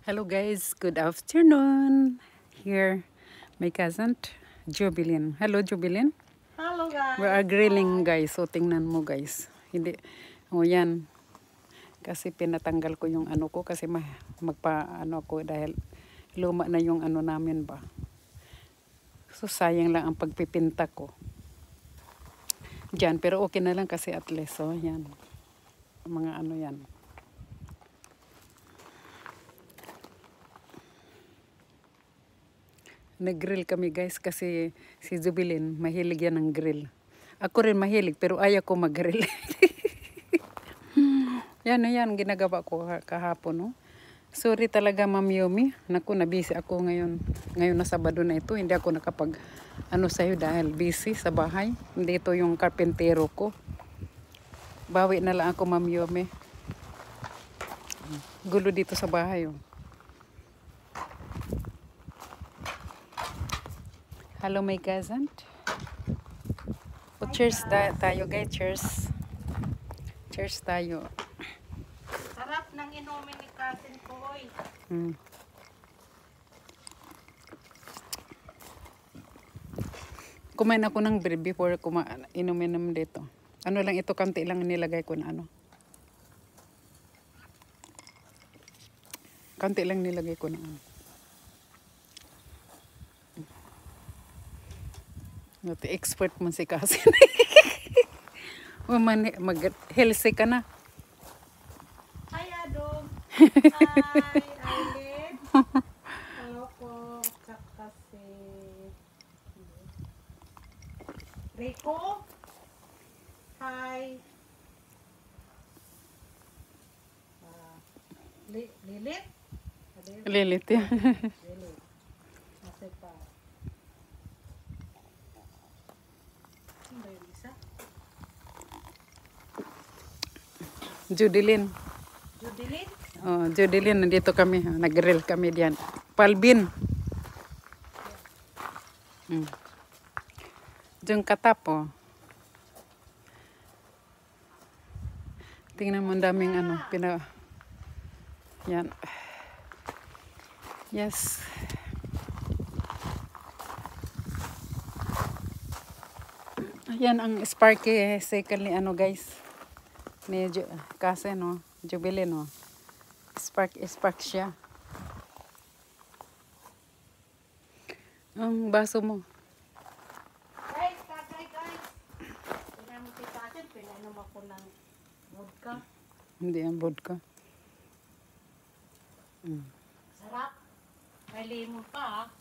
Hello guys, good afternoon. Here, my cousin, Jubilin. Hello Jubilin. Hello We guys. are grilling guys. So tingnan mo guys. Hindi, yan. Kasi pinatanggal ko yung ano ko kasi magpa ko dahil luma na yung ano namin ba. So sayang lang ang pagpipinta ko. Diyan, pero okay na lang kasi at least. So yan. Mga ano yan. Nag-grill kami guys kasi si Jubilin mahilig yan ng grill. Ako rin mahilig pero ayaw ko mag-grill. Yan ginagawa ko kahapon. No? Sorry talaga Ma'am Yumi. Naku, na-busy ako ngayon. Ngayon na Sabado na ito. Hindi ako nakapag sa'yo dahil busy sa bahay. Hindi ito yung karpentero ko. Bawi na lang ako Ma'am Yumi. Gulo dito sa bahay. Oh. Hello my cousin. O cheers tayo guys. Cheers. Cheers tayo. Sarap ng inumin ni cousin ko, oy. Kumain ako ng bread before inumin dito. Ano lang ito, kanti lang nilagay ko na ano. Kanti lang nilagay ko na ano. Ito, expert mo si cousin. Mag-healthy ka na. Hi, Adong. Hi, Aileen. Hello po. Tsaka si Rico. Hi. Lilit. Lilit yan. Lilit. Nasa pa. Sino ba yung isa? Judilyn. Judeline? Oh, Judilyn, nandito kami. Nag-grill kami diyan. Palbin. Diyan katap, oh. Tingnan mo, ang daming ano, yan. Yes. Yan ang Sparky second ni ano guys. Ni kasi no, Jubilin no. Spark siya. Ang baso mo. Guys. Tingnan mo si cousin, pinainom ako ng vodka. Hindi ang vodka. Sarap. May lemon pa, ah.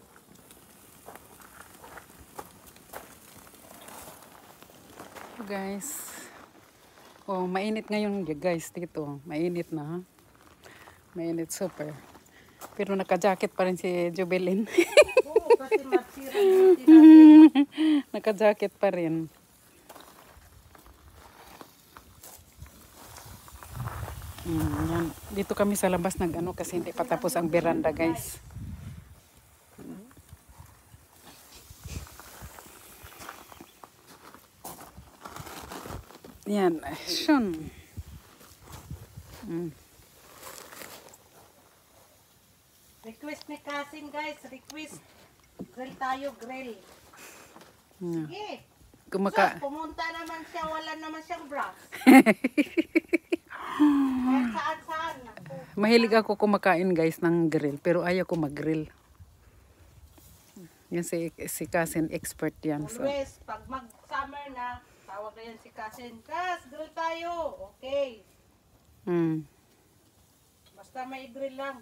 Guys. Oh, mainit ngayon guys dito. Mainit na ha. Mainit super. Pero naka-jacket pa rin si Jubilin. Oo, kasi magsirang natin. Naka-jacket pa rin. Yan. Dito kami sa labas nag-ano kasi hindi pa tapos ang veranda guys. Yan. Shun. Request ni cousin guys, request. Grill tayo, grill. Sige. So, pumunta naman siya, wala naman siyang bra. Kahit saan-saan. Mahilig ako kumakain guys ng grill pero ayaw ko mag-grill. Yan si cousin expert yan. So. Always, pag mag-summer na, tawag na yan si cousin. Kas, grill tayo. Okay. Basta may grill lang.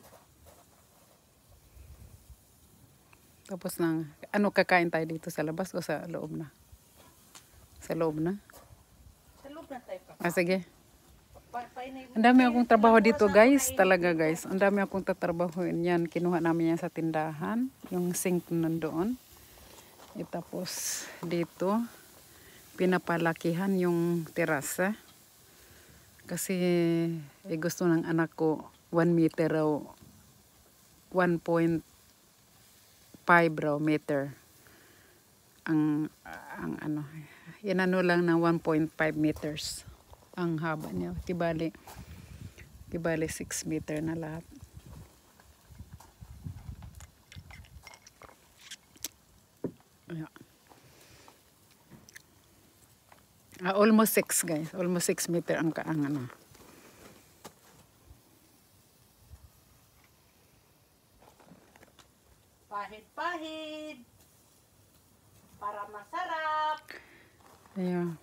Tapos lang, ano kakain tayo dito sa labas o sa loob na? Sa loob na? Sa loob na tayo pa. Sige. Ang dami akong trabaho dito guys, talaga guys. Ang dami akong tatrabahoin yan. Kinuha namin yan sa tindahan. Yung sink nandoon. Tapos dito, pinapalakihan yung terasa. Kasi gusto ng anak ko 1 meter raw, 1.5 raw meter. Ang ano, inano lang ng 1.5 meters. Ang haba niya. Tibali 6 meter na lahat. Yeah. Almost 6 guys. Almost 6 meter ang ano. Pahid-pahid. Para masarap. Ayun.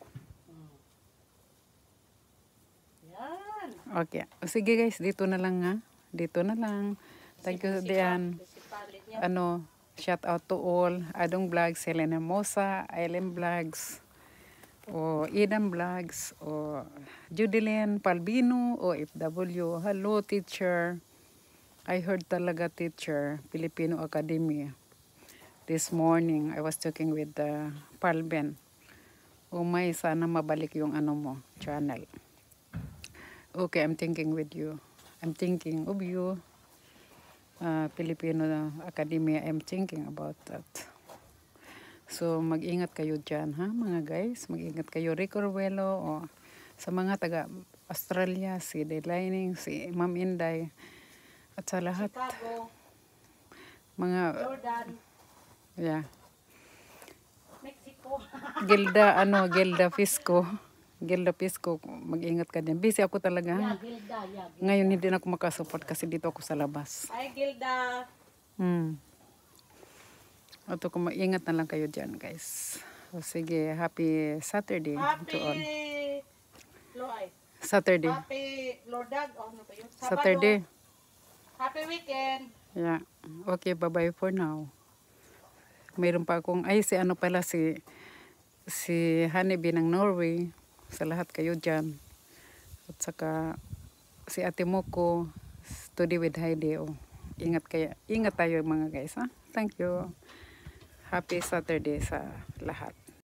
Yan. Okay. Sige guys, dito na lang ha. Dito na lang. Thank you Dian. Ano, shout out to all. Adong Vlogs, Helena Mosa, Island Vlogs, o Edam Vlogs, o Judilyn Palbino, o FW. Hello teacher. I heard talaga teacher, Filipino Academy. This morning, I was talking with Palben. May sana mabalik yung ano mo, channel. Okay, I'm thinking with you. I'm thinking of you. Filipino Academy, I'm thinking about that. So, mag-ingat kayo dyan, ha, mga guys. Mag-ingat kayo, Rico Ruelo, o sa mga taga-Australia, si Delining, si Ma'am Inday, at sa lahat. Chicago, Mga, Jordan, yeah. Mexico. Gilda Fisco. Gilda Pisco, mag-ingat ka din. Busy ako talaga. Yeah, Gilda, yeah. Gilda. Ngayon hindi na ako makasupport kasi dito ako sa labas. Hi, Gilda. Ito kung mag-ingat na lang kayo dyan, guys. O, sige, happy Saturday to all. Saturday. Happy Lordag. Oh, ano ba yun? Sabado. Saturday. Happy weekend. Yeah. Okay, bye-bye for now. Mayroon pa akong, si ano pala, si Honeybee ng Norway. Sa lahat kayo dyan. At saka si Ate Moko, Study with Heidi. Ingat tayo mga guys. Ha? Thank you. Happy Saturday sa lahat.